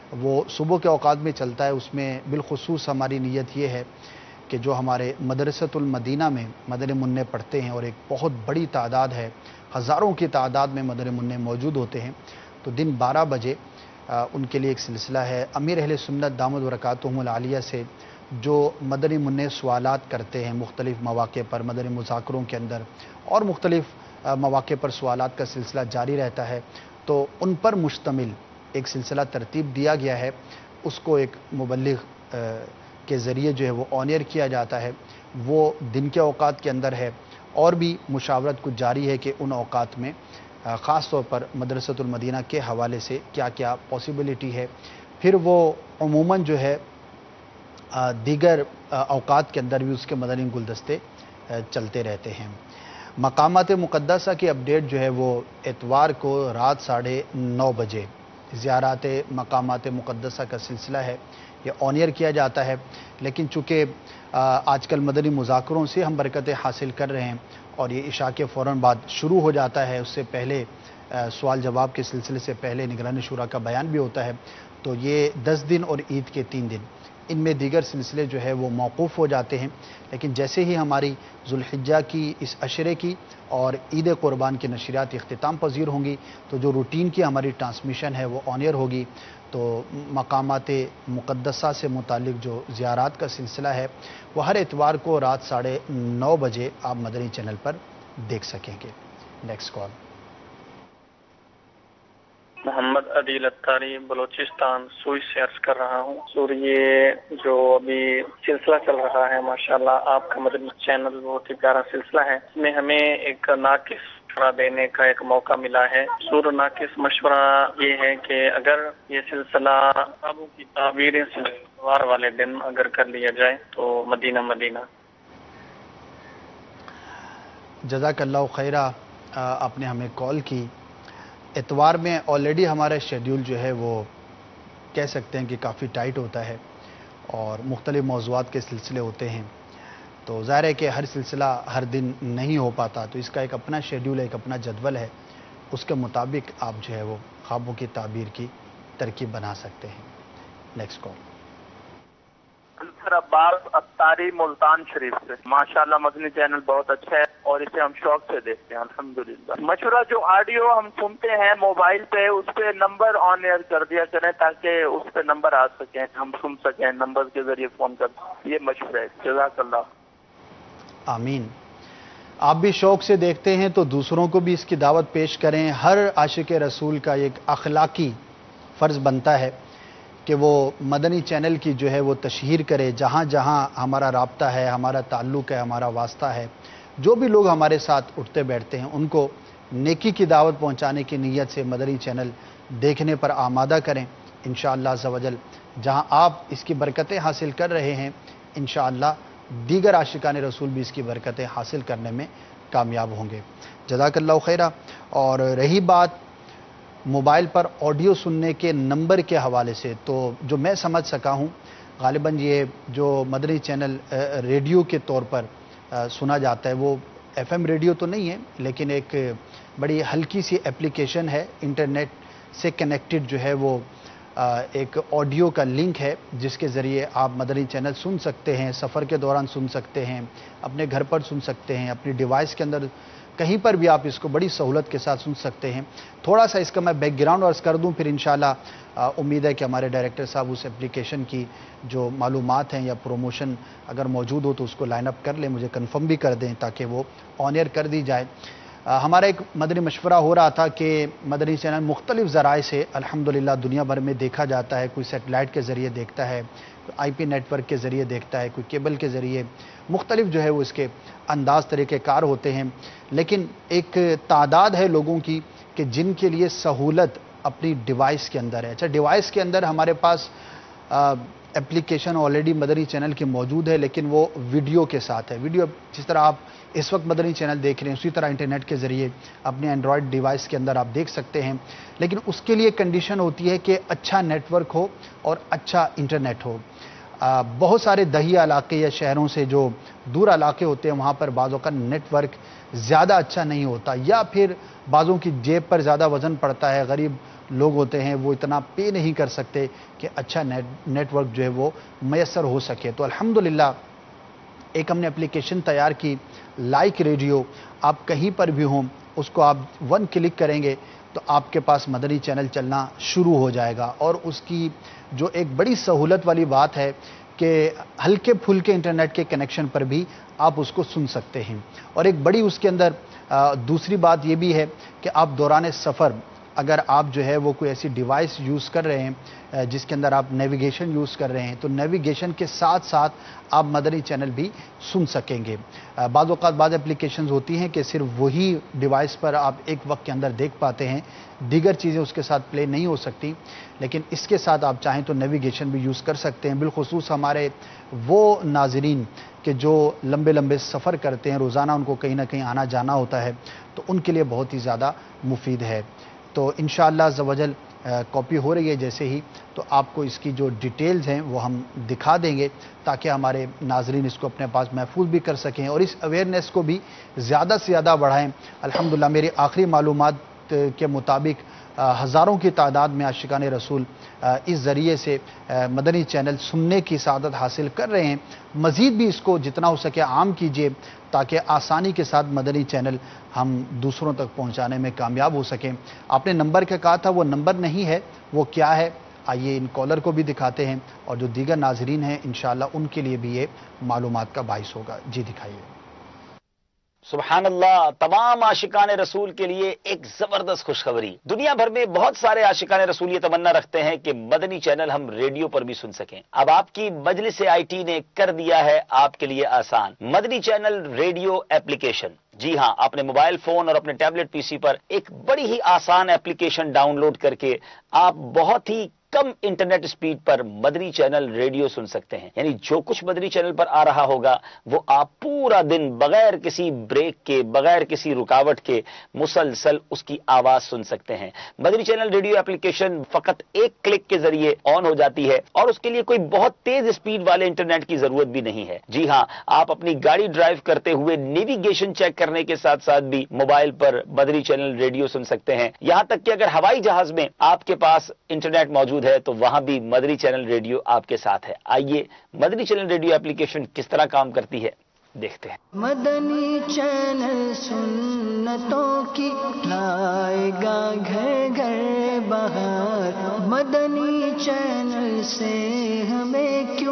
وہ صبح کے اوقات میں چلتا ہے. اس میں بالخصوص ہماری نیت یہ ہے کہ جو ہمارے مدرسۃ المدینہ میں مدنی منع پڑھتے ہیں اور ایک بہت بڑی تعداد ہے, ہزاروں کی تعداد میں مدنی منع موجود ہوتے ہیں, تو دن بارہ بجے ان کے لیے ایک سلسلہ ہے. امیر اہل سنت دامت برکاتہم العالیہ سے جو مدنی منع سوالات کرتے ہیں مختلف مواقع پر مدنی مذاکروں کے اندر اور مختلف مواقع پر سوالات کا سلسلہ جاری رہتا ہے, تو ان پر مشتمل ایک سلسلہ ترتیب دیا گیا ہے. اس کو ایک مبلغ کے ذریعے جو ہے وہ آن ایئر کیا جاتا ہے. وہ دن کے اوقات کے اندر ہے, اور بھی مشاورت کچھ جاری ہے کہ ان اوقات میں خاص طور پر مدرسۃ المدینہ کے حوالے سے کیا کیا پاسبلٹی ہے. پھر وہ عموماً جو ہے دیگر اوقات کے اندر بھی اس کے مدنی گلدستے چلتے رہتے ہیں. مقامات مقدسہ کی اپڈیٹ جو ہے وہ اتوار کو رات ساڑھے نو بجے زیارات مقامات مقدسہ کا سلسلہ ہے, یہ آن ایئر کیا جاتا ہے. لیکن چونکہ آج کل مدنی مذاکروں سے ہم برکتیں حاصل کر رہے ہیں اور یہ عشاء کے فوراً بعد شروع ہو جاتا ہے, اس سے پہلے سوال جواب کے سلسلے سے پہلے نگران شورا کا بیان بھی ہوتا ہے, تو یہ دس دن اور عید کے تین دن ان میں دیگر سلسلے جو ہے وہ موقوف ہو جاتے ہیں. لیکن جیسے ہی ہماری ذوالحجہ کی اس عشرے کی اور عید قربان کی نشریات اختتام پذیر ہوں گی, تو جو روٹین کی ہماری ٹرانسمیشن ہے وہ آن ایئر ہوگی. تو مقامات مقدسہ سے متعلق جو زیارات کا سلسلہ ہے وہ ہر اتوار کو رات ساڑھے نو بجے آپ مدنی چینل پر دیکھ سکیں گے. نیکسٹ کال. محمد عدیل اتاری بلوچستان سوئی سے عرض کر رہا ہوں. سور یہ جو ابھی سلسلہ چل رہا ہے ماشاءاللہ آپ کا مدنی چینل بہت ہی پیارا سلسلہ ہے, اس میں ہمیں ایک ناقص مشورہ دینے کا ایک موقع ملا ہے. سور ناقص مشورہ یہ ہے کہ اگر یہ سلسلہ ابو کی تعبیریں سے اتوار والے دن اگر کر لیا جائے تو مدینہ مدینہ. جزاک اللہ خیرہ, آپ نے ہمیں کال کی. اتوار میں آلریڈی ہمارا شیڈیول جو ہے وہ کہہ سکتے ہیں کہ کافی ٹائٹ ہوتا ہے اور مختلف موضوعات کے سلسلے ہوتے ہیں, تو ظاہر ہے کہ ہر سلسلہ ہر دن نہیں ہو پاتا, تو اس کا ایک اپنا شیڈیول ہے, ایک اپنا جدول ہے, اس کے مطابق آپ جو ہے وہ خوابوں کی تعبیر کی ترکیب بنا سکتے ہیں. Next call. انصر عباس اتاری ملتان شریف سے. ماشاءاللہ مدنی چینل بہت اچھا ہے اور اسے ہم شوق سے دیکھتے ہیں الحمدللہ. مشورہ جو آڈیو ہم سنتے ہیں موبائل پہ اس پہ نمبر آن ایئر کر دیا کریں تاکہ اس پہ نمبر آ سکیں, ہم سن سکیں, نمبر کے ذریعے فون کر سکیں. یہ مشورہ ہے. جزاک اللہ. آمین. آپ بھی شوق سے دیکھتے ہیں تو دوسروں کو بھی اس کی دعوت پیش کریں. ہر عاشق رسول کا ایک اخلاقی فرض بنتا ہے کہ وہ مدنی چینل کی جو ہے وہ تشہیر کرے. جہاں جہاں ہمارا رابطہ ہے, ہمارا تعلق ہے, ہمارا واسطہ ہے, جو بھی لوگ ہمارے ساتھ اٹھتے بیٹھتے ہیں ان کو نیکی کی دعوت پہنچانے کی نیت سے مدنی چینل دیکھنے پر آمادہ کریں. انشاءاللہ عز و جل جہاں آپ اس کی برکتیں حاصل کر رہے ہیں انشاءاللہ دیگر عاشقان رسول بھی اس کی برکتیں حاصل کرنے میں کامیاب ہوں گے. جزاک اللہ خیرہ. اور رہی بات موبائل پر آڈیو سننے کے نمبر کے حوالے سے, تو جو میں سمجھ سکا ہوں غالباً یہ جو مدنی چینل ریڈیو کے طور پر سنا جاتا ہے وہ ایف ایم ریڈیو تو نہیں ہے, لیکن ایک بڑی ہلکی سی اپلیکیشن ہے, انٹرنیٹ سے کنیکٹڈ جو ہے وہ ایک آڈیو کا لنک ہے جس کے ذریعے آپ مدنی چینل سن سکتے ہیں, سفر کے دوران سن سکتے ہیں, اپنے گھر پر سن سکتے ہیں, اپنی ڈیوائس کے اندر کہیں پر بھی آپ اس کو بڑی سہولت کے ساتھ سن سکتے ہیں. تھوڑا سا اس کا میں بیک گراؤنڈ عرض کر دوں, پھر انشاءاللہ امید ہے کہ ہمارے ڈائریکٹر صاحب اس اپلیکیشن کی جو معلومات ہیں یا پروموشن اگر موجود ہو تو اس کو لائن اپ کر لیں, مجھے کنفرم بھی کر دیں تاکہ وہ آن ایئر کر دی جائے. ہمارا ایک مدنی مشورہ ہو رہا تھا کہ مدنی چینل مختلف ذرائع سے الحمدللہ دنیا بھر میں دیکھا جاتا ہے. کوئی سیٹلائٹ کے ذریعے دیکھتا ہے, آئی پی نیٹ ورک کے ذریعے دیکھتا ہے, کوئی کیبل کے ذریعے, مختلف جو ہے وہ اس کے انداز طریقہ کار ہوتے ہیں. لیکن ایک تعداد ہے لوگوں کی کہ جن کے لیے سہولت اپنی ڈیوائس کے اندر ہے. اچھا, ڈیوائس کے اندر ہمارے پاس اپلیکیشن آلریڈی مدنی چینل کی موجود ہے لیکن وہ ویڈیو کے ساتھ ہے. ویڈیو جس طرح آپ اس وقت مدنی چینل دیکھ رہے ہیں اسی طرح انٹرنیٹ کے ذریعے اپنے اینڈرائڈ ڈیوائس کے اندر آپ دیکھ سکتے ہیں, لیکن اس کے لیے کنڈیشن ہوتی ہے کہ اچھا نیٹ ورک ہو اور اچھا انٹرنیٹ ہو. بہت سارے دہی علاقے یا شہروں سے جو دور علاقے ہوتے ہیں وہاں پر بعضوں کا نیٹ ورک زیادہ اچھا نہیں ہوتا، یا پھر بعضوں کی جیب پر زیادہ وزن پڑتا ہے، غریب لوگ ہوتے ہیں وہ اتنا پے نہیں کر سکتے کہ اچھا نیٹ نیٹ ورک جو ہے وہ میسر ہو سکے۔ تو الحمدللہ ایک ہم نے اپلیکیشن تیار کی، لائک ریڈیو، آپ کہیں پر بھی ہوں اس کو آپ ون کلک کریں گے تو آپ کے پاس مدنی چینل چلنا شروع ہو جائے گا۔ اور اس کی جو ایک بڑی سہولت والی بات ہے کہ ہلکے پھلکے انٹرنیٹ کے کنیکشن پر بھی آپ اس کو سن سکتے ہیں۔ اور ایک بڑی اس کے اندر دوسری بات یہ بھی ہے کہ آپ دوران سفر اگر آپ جو ہے وہ کوئی ایسی ڈیوائس یوز کر رہے ہیں جس کے اندر آپ نیویگیشن یوز کر رہے ہیں تو نیویگیشن کے ساتھ ساتھ آپ مدنی چینل بھی سن سکیں گے۔ بعض اوقات بعض اپلیکیشنز ہوتی ہیں کہ صرف وہی ڈیوائس پر آپ ایک وقت کے اندر دیکھ پاتے ہیں، دیگر چیزیں اس کے ساتھ پلے نہیں ہو سکتی، لیکن اس کے ساتھ آپ چاہیں تو نیویگیشن بھی یوز کر سکتے ہیں۔ بالخصوص ہمارے وہ ناظرین کہ جو لمبے لمبے سفر کرتے ہیں، روزانہ ان کو کہیں نہ کہیں آنا جانا ہوتا ہے، تو ان کے لیے بہت ہی زیادہ مفید ہے۔ تو انشاءاللہ عز و جل کاپی ہو رہی ہے جیسے ہی تو آپ کو اس کی جو ڈیٹیلز ہیں وہ ہم دکھا دیں گے تاکہ ہمارے ناظرین اس کو اپنے پاس محفوظ بھی کر سکیں اور اس اویئرنیس کو بھی زیادہ سے زیادہ بڑھائیں۔ الحمدللہ میری آخری معلومات کے مطابق ہزاروں کی تعداد میں عاشقان رسول اس ذریعے سے مدنی چینل سننے کی سعادت حاصل کر رہے ہیں۔ مزید بھی اس کو جتنا ہو سکے عام کیجیے تاکہ آسانی کے ساتھ مدنی چینل ہم دوسروں تک پہنچانے میں کامیاب ہو سکیں۔ آپ نے نمبر کا کہا تھا، وہ نمبر نہیں ہے، وہ کیا ہے آئیے ان کالر کو بھی دکھاتے ہیں اور جو دیگر ناظرین ہیں انشاءاللہ ان کے لیے بھی یہ معلومات کا باعث ہوگا۔ جی دکھائیے۔ سبحان اللہ، تمام عاشقان رسول کے لیے ایک زبردست خوشخبری۔ دنیا بھر میں بہت سارے عاشقان رسول یہ تمنا رکھتے ہیں کہ مدنی چینل ہم ریڈیو پر بھی سن سکیں۔ اب آپ کی مجلس آئی ٹی نے کر دیا ہے آپ کے لیے آسان، مدنی چینل ریڈیو ایپلیکیشن۔ جی ہاں، اپنے موبائل فون اور اپنے ٹیبلٹ پی سی پر ایک بڑی ہی آسان ایپلیکیشن ڈاؤن لوڈ کر کے آپ بہت ہی کم انٹرنیٹ سپیڈ پر مدنی چینل ریڈیو سن سکتے ہیں۔ یعنی جو کچھ مدنی چینل پر آ رہا ہوگا وہ آپ پورا دن بغیر کسی بریک کے، بغیر کسی رکاوٹ کے مسلسل اس کی آواز سن سکتے ہیں۔ مدنی چینل ریڈیو ایپلیکیشن فقط ایک کلک کے ذریعے آن ہو جاتی ہے اور اس کے لیے کوئی بہت تیز سپیڈ والے انٹرنیٹ کی ضرورت بھی نہیں ہے۔ جی ہاں، آپ اپنی گاڑی ڈرائیو کرتے ہوئے نیویگیشن چیک کرنے کے ساتھ ساتھ بھی موبائل پر مدنی چینل ریڈیو سن سکتے ہیں۔ یہاں تک کہ اگر ہوائی جہاز میں آپ کے پاس انٹرنیٹ موجود ہے تو وہاں بھی مدنی چینل ریڈیو آپ کے ساتھ ہے۔ آئیے مدنی چینل ریڈیو ایپلیکیشن کس طرح کام کرتی ہے دیکھتے ہیں۔ مدنی چینل سنتوں کی لائے گا گھر گھر بہار، مدنی چینل سے ہمیں کیوں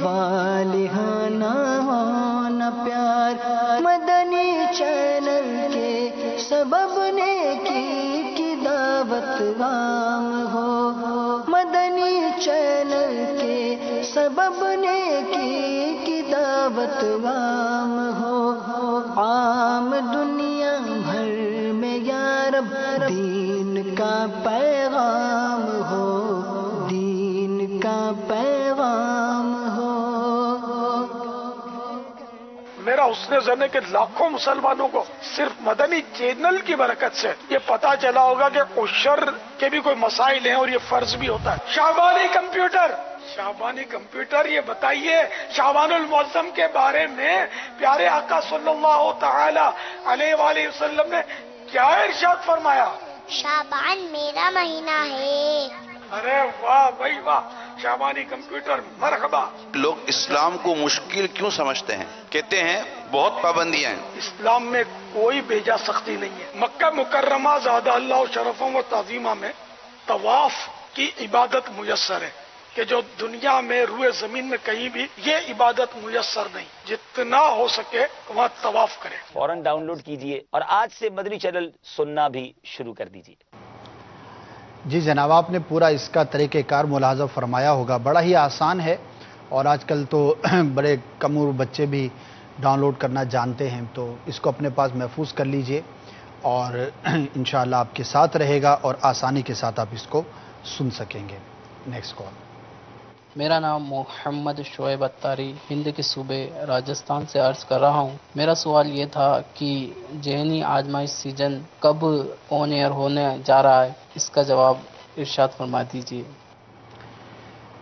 والہانہ ہونا پیار، مدنی چینل کے سبب نیکی کی دعوت عام ہو، مدنی چینل کے سبب نیکی کی دعوت عام ہو، عام دنیا بھر میں یا رب دین کا پیغام ہو، دین کا پیغام ہو۔ میرا حسن ظن ہے کہ لاکھوں مسلمانوں کو صرف مدنی چینل کی برکت سے یہ پتا چلا ہوگا کہ عشر کے بھی کوئی مسائل ہیں اور یہ فرض بھی ہوتا ہے۔ شعبانی کمپیوٹر، شعبانی کمپیوٹر، یہ بتائیے شعبان المعظم کے بارے میں پیارے آقا صلی اللہ تعالی علیہ وآلہ وسلم نے کیا ارشاد فرمایا؟ شعبان میرا مہینہ ہے۔ ارے واہ بھائی واہ، شعبانی کمپیوٹر مرحبا۔ لوگ اسلام کو مشکل کیوں سمجھتے ہیں؟ کہتے ہیں بہت پابندیاں ہیں۔ اسلام میں کوئی بیجا سختی نہیں ہے۔ مکہ مکرمہ زادہ اللہ و شرفوں و تعظیمہ میں طواف کی عبادت میسر ہے کہ جو دنیا میں روئے زمین میں کہیں بھی یہ عبادت میسر نہیں۔ جتنا ہو سکے وہاں طواف کرے۔ فوراً ڈاؤن لوڈ کیجئے اور آج سے مدنی چینل سننا بھی شروع کر دیجئے۔ جی جناب، آپ نے پورا اس کا طریقہ کار ملاحظہ فرمایا ہوگا، بڑا ہی آسان ہے اور آج کل تو بڑے کم عمر بچے بھی ڈاؤن لوڈ کرنا جانتے ہیں، تو اس کو اپنے پاس محفوظ کر لیجئے اور انشاءاللہ آپ کے ساتھ رہے گا اور آسانی کے ساتھ آپ اس کو سن سکیں گے۔ Next call. میرا نام محمد شعیب اتاری ہند کے صوبے راجستھان سے عرض کر رہا ہوں۔ میرا سوال یہ تھا کہ ذہنی آزمائش سیزن کب آن ایئر ہونے جا رہا ہے، اس کا جواب ارشاد فرما دیجیے۔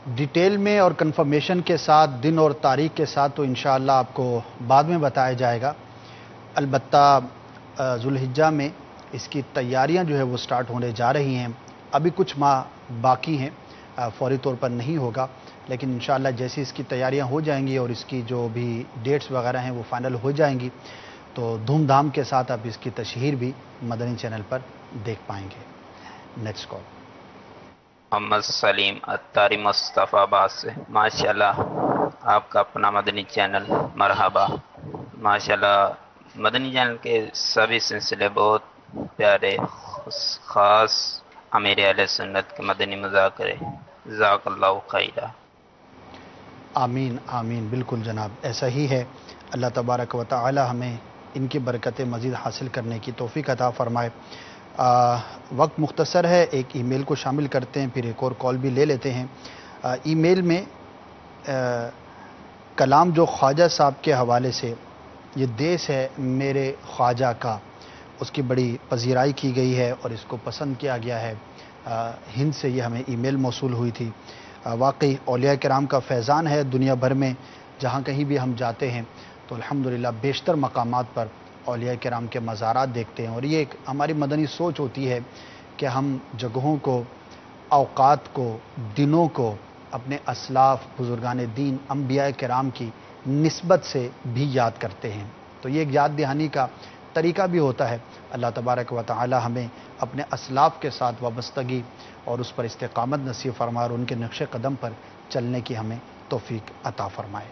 ڈیٹیل میں اور کنفرمیشن کے ساتھ دن اور تاریخ کے ساتھ تو انشاءاللہ آپ کو بعد میں بتایا جائے گا. البتہ ذوالحجہ میں اس کی تیاریاں جو ہے وہ سٹارٹ ہونے جا رہی ہیں. ابھی کچھ ماہ باقی ہیں, فوری طور پر نہیں ہوگا, لیکن انشاءاللہ جیسے اس کی تیاریاں ہو جائیں گی اور اس کی جو بھی ڈیٹس وغیرہ ہیں وہ فائنل ہو جائیں گی تو دھوم دھام کے ساتھ آپ اس کی تشہیر بھی مدنی چینل پر دیکھ پائیں گے. نیکسٹ کال محمد سلیم اتاری مصطفیٰ آباد سے. ماشاءاللہ آپ کا اپنا مدنی چینل مرحبا. ماشاءاللہ مدنی چینل کے سبھی سلسلے بہت پیارے, خاص امیر اہل سنت کے مدنی مذاکرے. جزاک اللہ خیرہ. آمین آمین. بالکل جناب, ایسا ہی ہے. اللہ تبارک و تعالی ہمیں ان کی برکتیں مزید حاصل کرنے کی توفیق عطا فرمائے. آ, وقت مختصر ہے, ایک ای میل کو شامل کرتے ہیں, پھر ایک اور کال بھی لے لیتے ہیں. آ, ای میل میں آ, کلام جو خواجہ صاحب کے حوالے سے, یہ دیس ہے میرے خواجہ کا, اس کی بڑی پذیرائی کی گئی ہے اور اس کو پسند کیا گیا ہے. آ, ہند سے یہ ہمیں ای میل موصول ہوئی تھی. آ, واقعی اولیاء کرام کا فیضان ہے. دنیا بھر میں جہاں کہیں بھی ہم جاتے ہیں تو الحمدللہ بیشتر مقامات پر اولیاء کرام کے مزارات دیکھتے ہیں, اور یہ ایک ہماری مدنی سوچ ہوتی ہے کہ ہم جگہوں کو, اوقات کو, دنوں کو اپنے اسلاف, بزرگان دین, انبیاء کرام کی نسبت سے بھی یاد کرتے ہیں. تو یہ ایک یاد دہانی کا طریقہ بھی ہوتا ہے. اللہ تبارک و تعالی ہمیں اپنے اسلاف کے ساتھ وابستگی اور اس پر استقامت نصیب فرمائے اور ان کے نقش قدم پر چلنے کی ہمیں توفیق عطا فرمائے.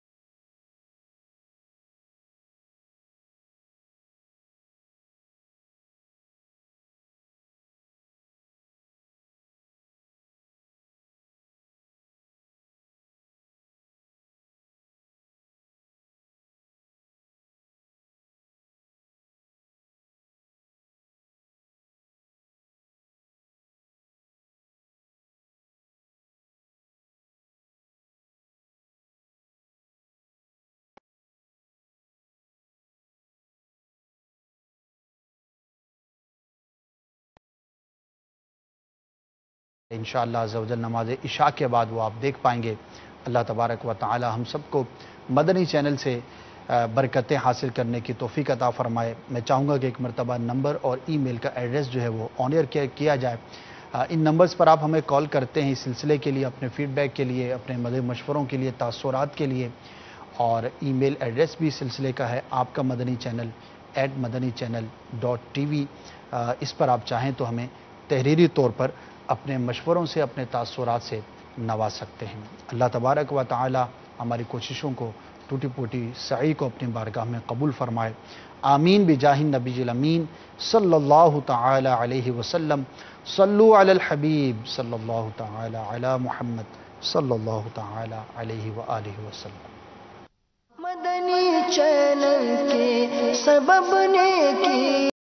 انشاءاللہ عز و جل نماز عشاء کے بعد وہ آپ دیکھ پائیں گے. اللہ تبارک و تعالی ہم سب کو مدنی چینل سے برکتیں حاصل کرنے کی توفیق عطا فرمائے. میں چاہوں گا کہ ایک مرتبہ نمبر اور ای میل کا ایڈریس جو ہے وہ آن ایئر کیا جائے. ان نمبرز پر آپ ہمیں کال کرتے ہیں اس سلسلے کے لیے, اپنے فیڈ بیک کے لیے, اپنے مدنی مشوروں کے لیے, تاثرات کے لیے, اور ای میل ایڈریس بھی سلسلے کا ہے آپ کا Madani channel at Madani channel dot T V. اس پر آپ چاہیں تو ہمیں تحریری طور پر اپنے مشوروں سے, اپنے تاثرات سے نواز سکتے ہیں. اللہ تبارک و تعالی ہماری کوششوں کو, ٹوٹی پوٹی سعی کو اپنی بارگاہ میں قبول فرمائے. آمین بجاہ النبی الامین صلی اللہ تعالی علیہ وسلم. صلو علی الحبیب صلی اللہ تعالی علی محمد صلی اللہ تعالی علیہ وآلہ وسلم. مدنی چینل کے سبب نے کی